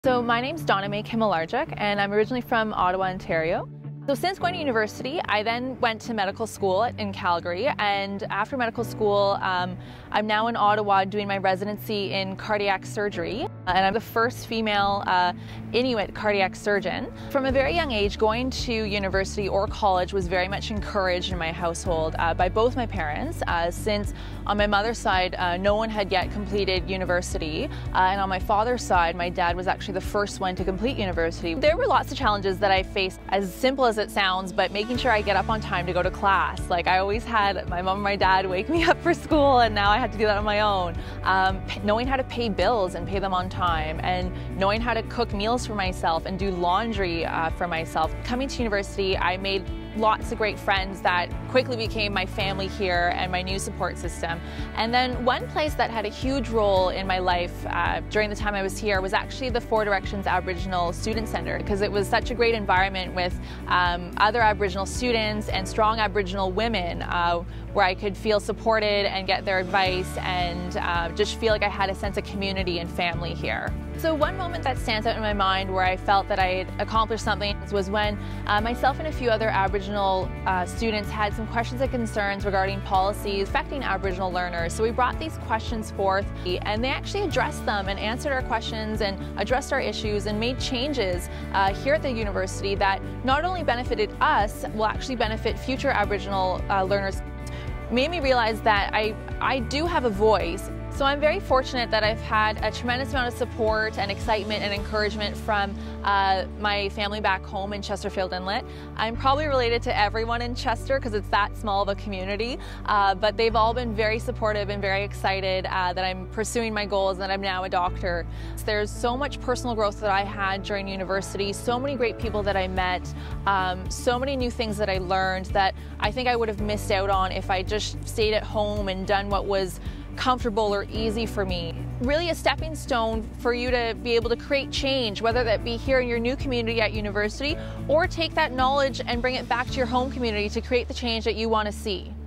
So my name's Donna May Kimmaliardjuk, and I'm originally from Ottawa, Ontario. So since going to university, I then went to medical school in Calgary, and after medical school, I'm now in Ottawa doing my residency in cardiac surgery, and I'm the first female Inuit cardiac surgeon. From a very young age, going to university or college was very much encouraged in my household by both my parents, since on my mother's side, no one had yet completed university, and on my father's side, my dad was actually the first one to complete university. There were lots of challenges that I faced, as simple as it sounds, but making sure I get up on time to go to class. Like, I always had my mom and my dad wake me up for school, and now I had to do that on my own. Knowing how to pay bills and pay them on time, and knowing how to cook meals for myself and do laundry for myself. Coming to university, I made lots of great friends that quickly became my family here and my new support system. And then one place that had a huge role in my life during the time I was here was actually the Four Directions Aboriginal Student Centre, because it was such a great environment with other Aboriginal students and strong Aboriginal women where I could feel supported and get their advice and just feel like I had a sense of community and family here. So one moment that stands out in my mind where I felt that I had accomplished something was when myself and a few other Aboriginal students had some questions and concerns regarding policies affecting Aboriginal learners. So we brought these questions forth, and they actually addressed them and answered our questions and addressed our issues and made changes here at the university that not only benefited us, will actually benefit future Aboriginal learners. Made me realize that I do have a voice. So I'm very fortunate that I've had a tremendous amount of support and excitement and encouragement from my family back home in Chesterfield Inlet. I'm probably related to everyone in Chester because it's that small of a community, but they've all been very supportive and very excited that I'm pursuing my goals and that I'm now a doctor. So there's so much personal growth that I had during university, so many great people that I met, so many new things that I learned that I think I would have missed out on if I just stayed at home and done what was comfortable or easy for me. Really a stepping stone for you to be able to create change, whether that be here in your new community at university or take that knowledge and bring it back to your home community to create the change that you want to see.